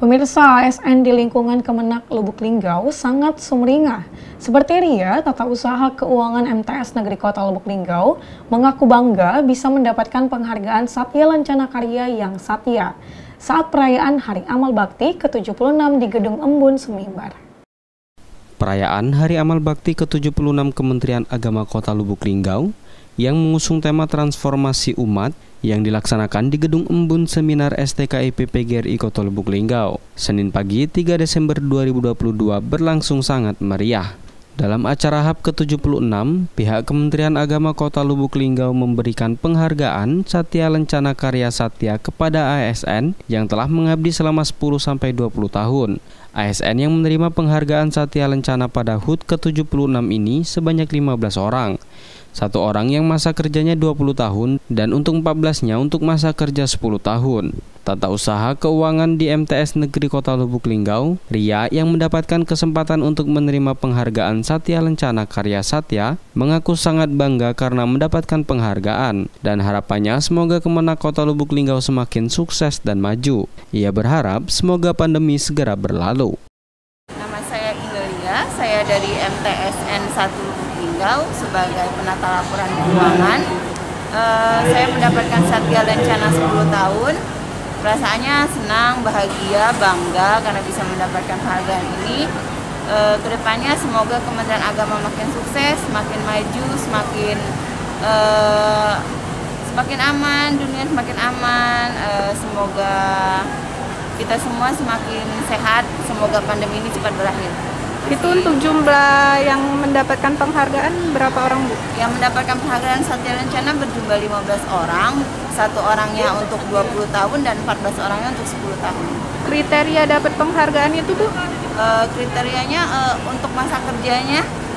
Pemirsa, ASN di lingkungan Kemenak Lubuk Linggau sangat sumringah. Seperti Ria, Tata Usaha Keuangan MTS Negeri Kota Lubuk Linggau, mengaku bangga bisa mendapatkan penghargaan Satya Lencana Karya yang Satya saat perayaan Hari Amal Bakti ke-76 di Gedung Embun Sumimbar. Perayaan Hari Amal Bakti ke-76 Kementerian Agama Kota Lubuk Linggau yang mengusung tema transformasi umat yang dilaksanakan di Gedung Embun Seminar STKIP PGRI Kota Lubuk Linggau, Senin pagi 3 Desember 2022 berlangsung sangat meriah. Dalam acara HAP ke-76, pihak Kementerian Agama Kota Lubuk Linggau memberikan penghargaan Satya Lencana Karya Satya kepada ASN yang telah mengabdi selama 10-20 tahun. ASN yang menerima penghargaan Satya Lencana pada HUT ke-76 ini sebanyak 15 orang. 1 orang yang masa kerjanya 20 tahun dan untuk 14-nya untuk masa kerja 10 tahun. Tata Usaha Keuangan di MTS Negeri Kota Lubuk Linggau, Ria, yang mendapatkan kesempatan untuk menerima penghargaan Satya Lencana Karya Satya, mengaku sangat bangga karena mendapatkan penghargaan dan harapannya semoga Kemenak Kota Lubuk Linggau semakin sukses dan maju. Ia berharap semoga pandemi segera berlalu. Nama saya Ria, saya dari MTSN 1 Lubuk Linggau sebagai penata laporan keuangan. Saya mendapatkan Satya Lencana 10 tahun. Perasaannya senang, bahagia, bangga karena bisa mendapatkan penghargaan ini. Kedepannya semoga Kementerian Agama makin sukses, makin maju, semakin aman, dunia semakin aman. Semoga kita semua semakin sehat, semoga pandemi ini cepat berakhir. Itu untuk jumlah yang mendapatkan penghargaan berapa orang, Bu? Yang mendapatkan penghargaan Satya Lencana berjumlah 15 orang, 1 orangnya untuk 20 tahun dan 14 orangnya untuk 10 tahun. Kriteria dapat penghargaan itu, Bu? Kriterianya untuk masa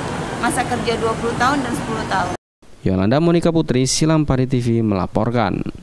kerja 20 tahun dan 10 tahun. Yolanda Monika Putri, Silampari TV melaporkan.